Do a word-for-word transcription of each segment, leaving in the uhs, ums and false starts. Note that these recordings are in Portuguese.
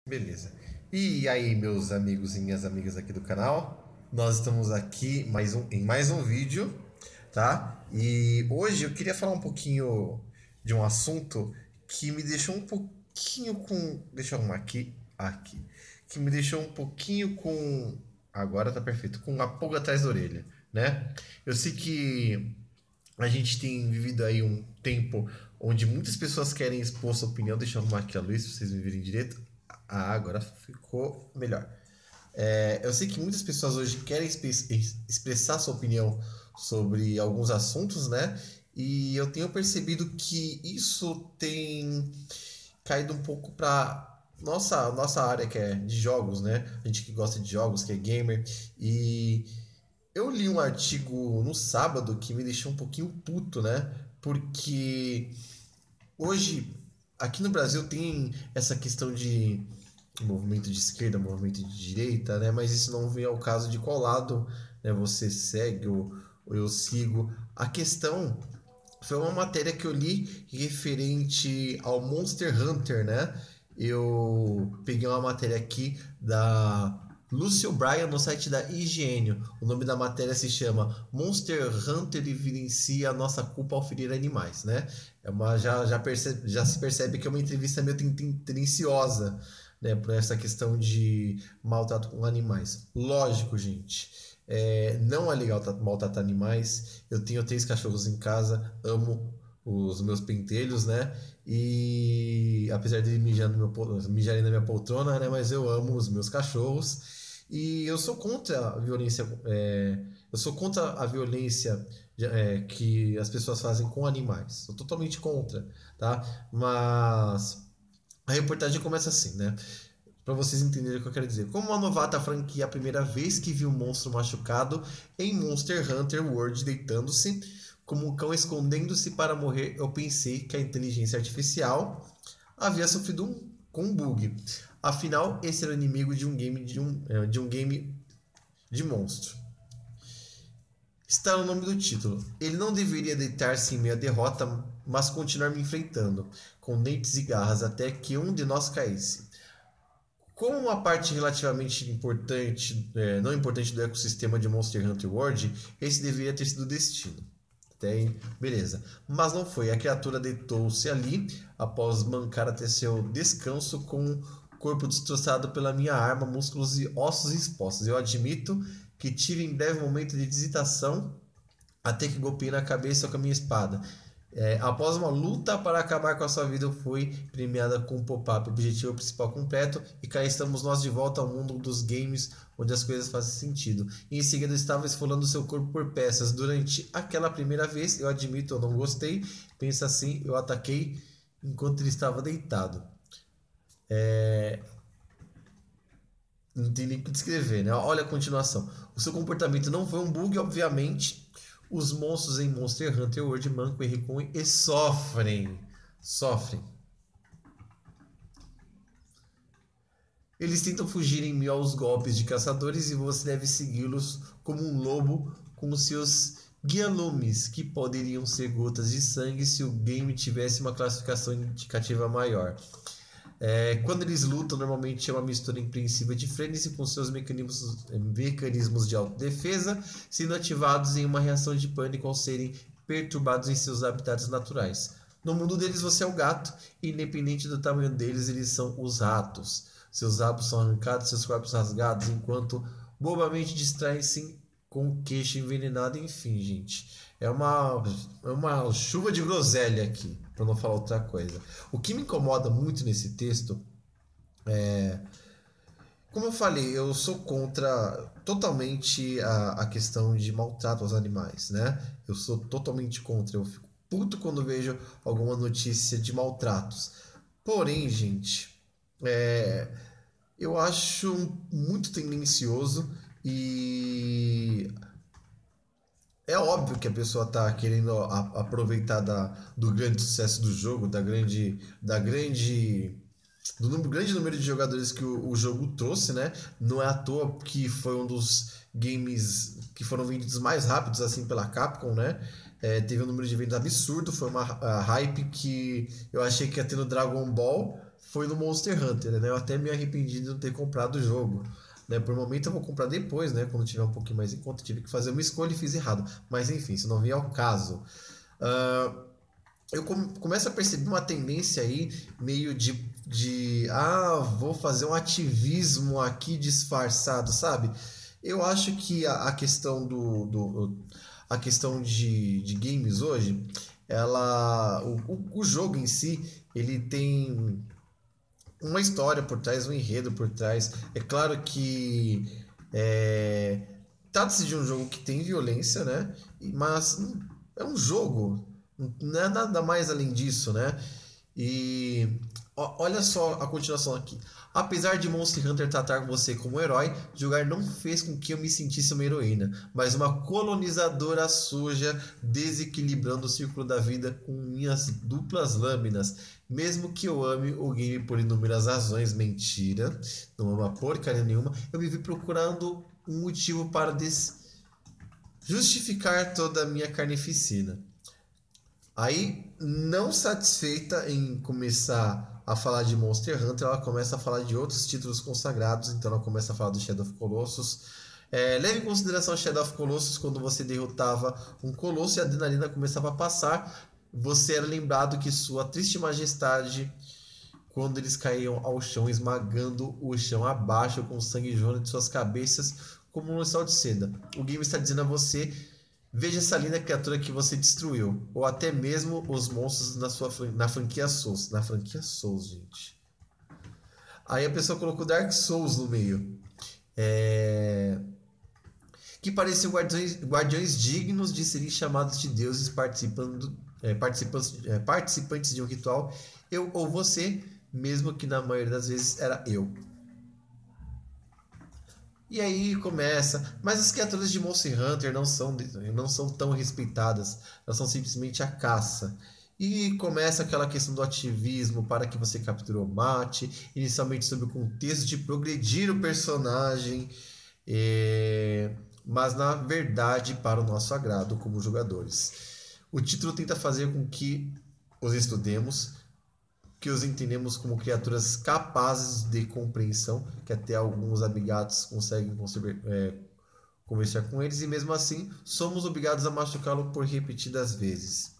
Beleza. E aí, meus amigos e minhas amigas aqui do canal, nós estamos aqui mais um, em mais um vídeo, tá? E hoje eu queria falar um pouquinho de um assunto que me deixou um pouquinho com. Deixa eu arrumar aqui, aqui. Que me deixou um pouquinho com. Agora tá perfeito, com uma pulga atrás da orelha, né? Eu sei que a gente tem vivido aí um tempo onde muitas pessoas querem expor sua opinião. Deixa eu arrumar aqui a luz pra vocês me verem direito. Ah, agora ficou melhor. É, eu sei que muitas pessoas hoje querem expressar sua opinião sobre alguns assuntos, né? E eu tenho percebido que isso tem caído um pouco para nossa nossa área que é de jogos, né? A gente que gosta de jogos, que é gamer. E eu li um artigo no sábado que me deixou um pouquinho puto, né? Porque hoje aqui no Brasil tem essa questão de movimento de esquerda, movimento de direita, né? Mas isso não vem ao caso de qual lado, né, você segue ou, ou eu sigo. A questão foi uma matéria que eu li referente ao Monster Hunter, né? Eu peguei uma matéria aqui da Lúcio Bryan no site da I G N. O nome da matéria se chama Monster Hunter evidencia a nossa culpa ao ferir animais, né? É uma, já, já, percebe, já se percebe que é uma entrevista meio tendenciosa, né, por essa questão de maltrato com animais. Lógico, gente. É, não é legal maltratar animais. Eu tenho três cachorros em casa, amo os meus pentelhos, né? E apesar de mijar no meu, mijarem na minha poltrona, né? Mas eu amo os meus cachorros. E eu sou contra a violência. É, eu sou contra a violência é, que as pessoas fazem com animais. Sou totalmente contra, tá? Mas a reportagem começa assim, né? Para vocês entenderem o que eu quero dizer. Como uma novata franquia, a primeira vez que viu um monstro machucado em Monster Hunter World deitando-se, como um cão escondendo-se para morrer, eu pensei que a inteligência artificial havia sofrido um, com um bug. Afinal, esse era o inimigo de um game de um, de um game de monstro. Está no nome do título. Ele não deveria deitar-se em meio à derrota, mas continuar me enfrentando, com dentes e garras, até que um de nós caísse. Como uma parte relativamente importante, é, não importante do ecossistema de Monster Hunter World, esse deveria ter sido o destino. Até aí, beleza. Mas não foi. A criatura deitou-se ali após mancar até seu descanso com o corpo destroçado pela minha arma, músculos e ossos expostos. Eu admito que tive em breve momento de hesitação até que golpeei na cabeça com a minha espada. É, após uma luta para acabar com a sua vida, eu fui premiada com um pop-up, objetivo principal completo, e cá estamos nós de volta ao mundo dos games, onde as coisas fazem sentido. E em seguida, eu estava esfolando seu corpo por peças. Durante aquela primeira vez, eu admito, eu não gostei. Pensa assim, eu ataquei enquanto ele estava deitado. É... Não tem nem o que descrever, né? Olha a continuação. O seu comportamento não foi um bug, obviamente. Os monstros em Monster Hunter World mancam e recuam e sofrem. Sofrem. Eles tentam fugir em meio aos golpes de caçadores e você deve segui-los como um lobo com seus guia-lumes, que poderiam ser gotas de sangue se o game tivesse uma classificação indicativa maior. É, quando eles lutam, normalmente é uma mistura impreensível de frenesi com seus mecanismos, mecanismos de autodefesa sendo ativados em uma reação de pânico ao serem perturbados em seus habitats naturais. No mundo deles você é o gato, e independente do tamanho deles, eles são os ratos. Seus rabos são arrancados, seus corpos rasgados, enquanto bobamente distraem-se com o queixo envenenado, enfim, gente. É uma, é uma chuva de groselha aqui, para não falar outra coisa. O que me incomoda muito nesse texto é. Como eu falei, eu sou contra totalmente a, a questão de maltrato aos animais, né? Eu sou totalmente contra. Eu fico puto quando vejo alguma notícia de maltratos. Porém, gente, é, eu acho muito tendencioso e é óbvio que a pessoa está querendo a- aproveitar da, do grande sucesso do jogo, da grande, da grande, do número, grande número de jogadores que o, o jogo trouxe, né? Não é à toa que foi um dos games que foram vendidos mais rápidos assim pela Capcom, né? É, teve um número de vendas absurdo, foi uma a hype que eu achei que ia ter no Dragon Ball. foi no Monster Hunter, né? Eu até me arrependi de não ter comprado o jogo. Né? Por um momento eu vou comprar depois, né? Quando tiver um pouquinho mais em conta, tive que fazer uma escolha e fiz errado. Mas enfim, isso não vem ao caso. Uh, eu com, começo a perceber uma tendência aí, meio de, de. Ah, vou fazer um ativismo aqui disfarçado, sabe? Eu acho que a, a questão do, do. A questão de, de games hoje, ela. O, o, o jogo em si, ele tem uma história por trás, um enredo por trás. É claro que é, trata-se de um jogo que tem violência, né? Mas é um jogo, não é nada mais além disso, né? E ó, olha só a continuação aqui. Apesar de Monster Hunter tratar você como um herói, jogar não fez com que eu me sentisse uma heroína, mas uma colonizadora suja, desequilibrando o círculo da vida com minhas duplas lâminas. Mesmo que eu ame o game por inúmeras razões, mentira, não ama porcaria nenhuma, eu me vi procurando um motivo para des... justificar toda a minha carnificina. Aí, não satisfeita em começar a falar de Monster Hunter, ela começa a falar de outros títulos consagrados. Então ela começa a falar do Shadow of Colossus. É, leve em consideração Shadow of Colossus, quando você derrotava um colosso e a adrenalina começava a passar, você era lembrado que sua triste majestade, quando eles caíam ao chão, esmagando o chão abaixo com sangue jorrando de suas cabeças como um lençol de seda. O game está dizendo a você: veja essa linda criatura que você destruiu. Ou até mesmo os monstros na, sua, na franquia Souls. Na franquia Souls, gente. Aí a pessoa colocou Dark Souls no meio. É... Que pareciam guardiões, guardiões dignos de serem chamados de deuses participando, é, participantes, é, participantes de um ritual. Eu ou você, mesmo que na maioria das vezes era eu. E aí começa, mas as criaturas de Monster Hunter não são, não são tão respeitadas, elas são simplesmente a caça. E começa aquela questão do ativismo para que você capturou o mate, inicialmente sob o contexto de progredir o personagem, é... mas na verdade para o nosso agrado como jogadores. O título tenta fazer com que os estudemos, que os entendemos como criaturas capazes de compreensão, que até alguns amigados conseguem conceber, é, conversar com eles, e mesmo assim somos obrigados a machucá-lo por repetidas vezes.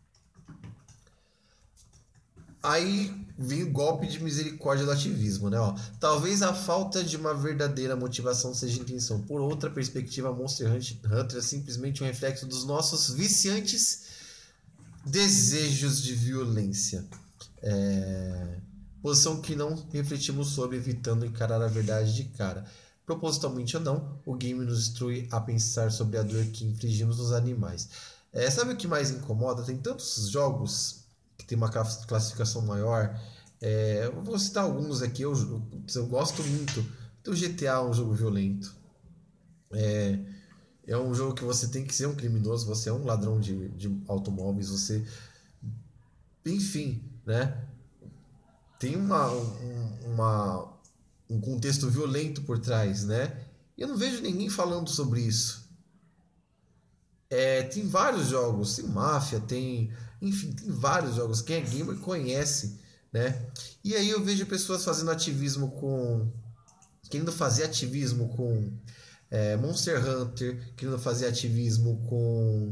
Aí vem o golpe de misericórdia do ativismo, né? Ó, talvez a falta de uma verdadeira motivação seja a intenção. Por outra perspectiva, Monster Hunter é simplesmente um reflexo dos nossos viciantes desejos de violência. É... Posição que não refletimos sobre, evitando encarar a verdade de cara. Propositalmente ou não, o game nos instrui a pensar sobre a dor que infligimos nos animais. É, sabe o que mais incomoda? Tem tantos jogos que tem uma classificação maior. É, eu vou citar alguns aqui. Eu, eu, eu gosto muito. O G T A é um jogo violento. É, é um jogo que você tem que ser um criminoso. Você é um ladrão de, de automóveis. Você, enfim, né? Tem uma, um, uma, um contexto violento por trás, né? E eu não vejo ninguém falando sobre isso. É, tem vários jogos, tem Máfia, tem... Enfim, tem vários jogos. Quem é gamer conhece, né? E aí eu vejo pessoas fazendo ativismo com... Querendo fazer ativismo com é, Monster Hunter, querendo fazer ativismo com...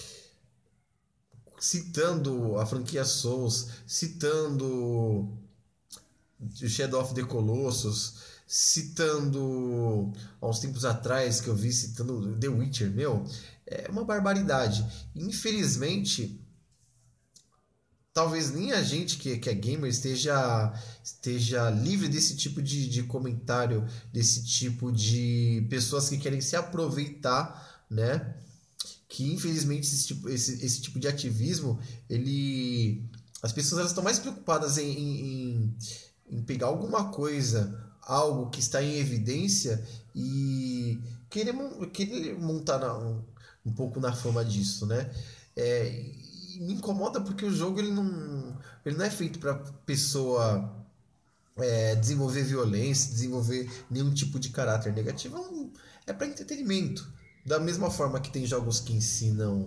Citando a franquia Souls, citando o Shadow of the Colossus, citando há uns tempos atrás que eu vi citando The Witcher, meu, é uma barbaridade. Infelizmente, talvez nem a gente que, que é gamer esteja, esteja livre desse tipo de, de comentário, desse tipo de pessoas que querem se aproveitar, né? Que infelizmente esse tipo, esse, esse tipo de ativismo, ele, as pessoas elas estão mais preocupadas em, em, em pegar alguma coisa, algo que está em evidência e querer, querer montar na, um, um pouco na fama disso, né? É, e me incomoda porque o jogo ele não, ele não é feito para pessoa é, desenvolver violência, desenvolver nenhum tipo de caráter negativo, é, um, é para entretenimento. Da mesma forma que tem jogos que ensinam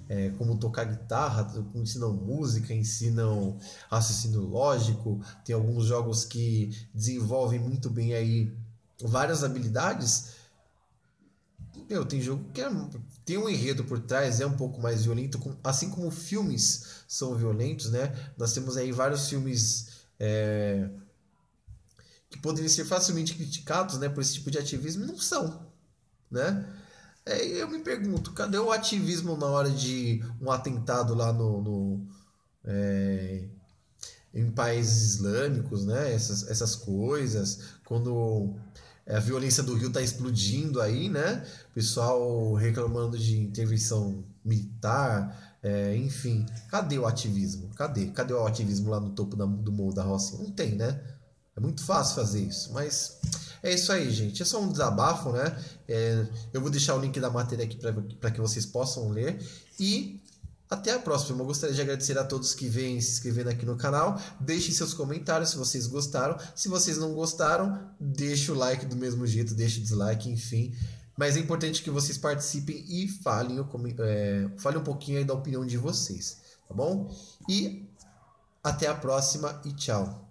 é, como tocar guitarra, ensinam música, ensinam raciocínio lógico. Tem alguns jogos que desenvolvem muito bem aí várias habilidades. Meu, tem jogo que é, tem um enredo por trás, é um pouco mais violento, assim como filmes são violentos, né? Nós temos aí vários filmes é, que poderiam ser facilmente criticados, né, por esse tipo de ativismo e não são, né? É, eu me pergunto, cadê o ativismo na hora de um atentado lá no, no é, em países islâmicos, né? Essas, essas coisas, quando a violência do Rio tá explodindo aí, né? O pessoal reclamando de intervenção militar, é, enfim. Cadê o ativismo? Cadê? Cadê o ativismo lá no topo da, do Morro da Rocinha? Não tem, né? É muito fácil fazer isso, mas é isso aí, gente. É só um desabafo, né? É, eu vou deixar o link da matéria aqui para que vocês possam ler. E até a próxima. Eu gostaria de agradecer a todos que vêm se inscrevendo aqui no canal. Deixem seus comentários se vocês gostaram. Se vocês não gostaram, deixa o like do mesmo jeito, deixa o dislike, enfim. Mas é importante que vocês participem e falem, é, falem um pouquinho aí da opinião de vocês, tá bom? E até a próxima e tchau.